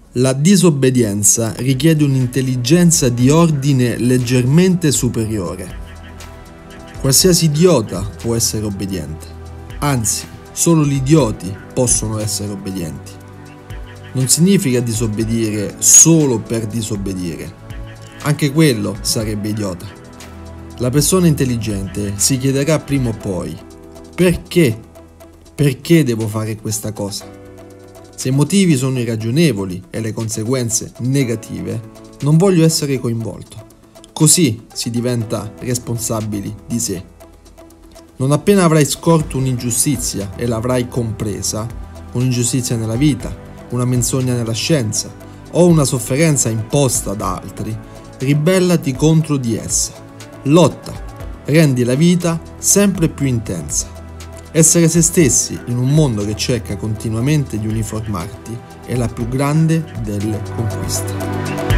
La disobbedienza richiede un'intelligenza di ordine leggermente superiore. Qualsiasi idiota può essere obbediente, anzi, solo gli idioti possono essere obbedienti. Non significa disobbedire solo per disobbedire, anche quello sarebbe idiota. La persona intelligente si chiederà prima o poi: perché? Perché devo fare questa cosa? Se i motivi sono irragionevoli e le conseguenze negative, non voglio essere coinvolto. Così si diventa responsabili di sé. Non appena avrai scorto un'ingiustizia e l'avrai compresa, un'ingiustizia nella vita, una menzogna nella scienza o una sofferenza imposta da altri, ribellati contro di essa. Lotta, rendi la vita sempre più intensa. Essere se stessi in un mondo che cerca continuamente di uniformarti è la più grande delle conquiste.